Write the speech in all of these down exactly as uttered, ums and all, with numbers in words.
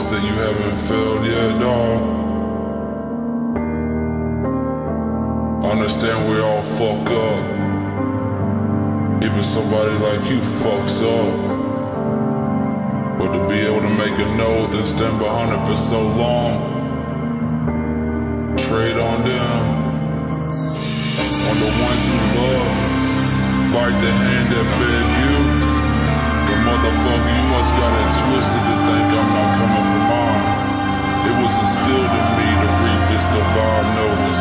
that you haven't felt yet, dawg. Understand we all fuck up. Even somebody like you fucks up. But to be able to make a note and stand behind it for so long, trade on them, on the ones you love, bite the hand that fed you. But motherfucker, you must got it twisted to think I'm not coming for mine. It was instilled in me to read this divine notice.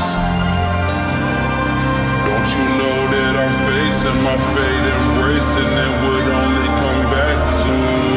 Don't you know that I'm facing my fate, embracing it would only come back to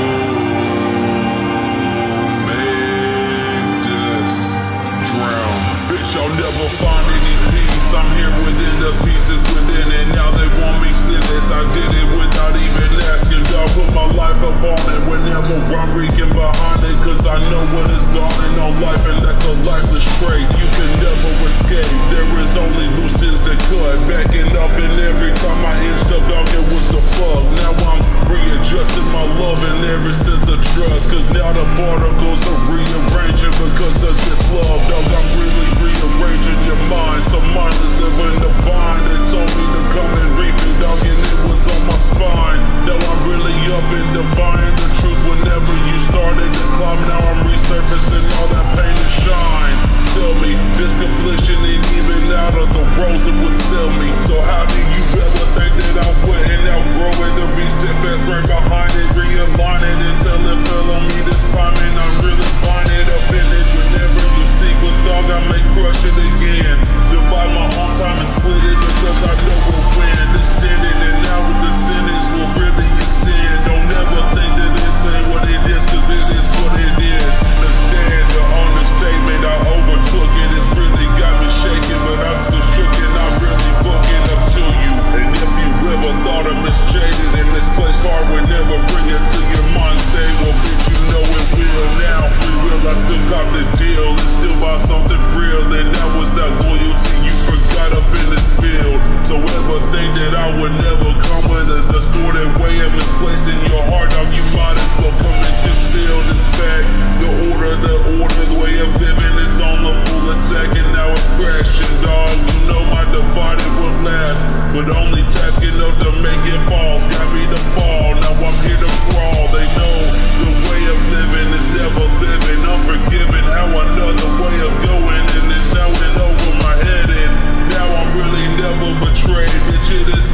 make this drown. Bitch, I'll never find any peace. I'm here within the pieces within it. Now they want me sinless. I did it without even asking. God put my life up on it whenever I'm reeking behind it. Cause I know what is dawning on life, and that's a lifeless trait. You can never escape. There is only loose ends that cut. Backing up, and every time I inched up, dog, it was the fuck. Now I'm readjusting my love and every sense of trust. Cause now the particles are rearranging because of this love, dog. I'm really rearranging your mind. So mindless living divine. They told me to come and reap it, dog, and it was on my spine. Now I'm really up and defying the truth. Whenever you started to climb, now I'm resurfacing all that pain and shine. Tell me, this confliction ain't even out of the rose it would sell me. So how do you ever think that I wouldn't outgrow it? To be steadfast right behind it, realign it until it fell on me this time, and I'm really fine it up in it. Whenever you sequence, dog, I may crush it again. Divide my own time and split it because I know we'll win. Descending, and now with the sentence will really ascend. Don't never think that this ain't what it is, cause it is what it is. Understand the understatement, I overtook it. It's really got me shaking, but I'm still shook and I'm really booking up to you. And if you ever thought I misjaded and misplaced heart would never bring it to your mind state, well bitch, you know it will now. Free will, I still got the deal and still buy something real, and that was that loyalty you forgot up in this field. So ever think that I would never come with a distorted way of misplacing your heart, now you might as well come and conceal this fact. The order, the order, the way of living is on the full attack, and now it's crashing, dog. You know my divided will last, but only tasking up to make it falls. Got me to fall, now I'm here to crawl. They know the way of living is never living. Unforgiving how another way of going, and it's now and over my head, and now I'm really never betrayed. Bitch, it is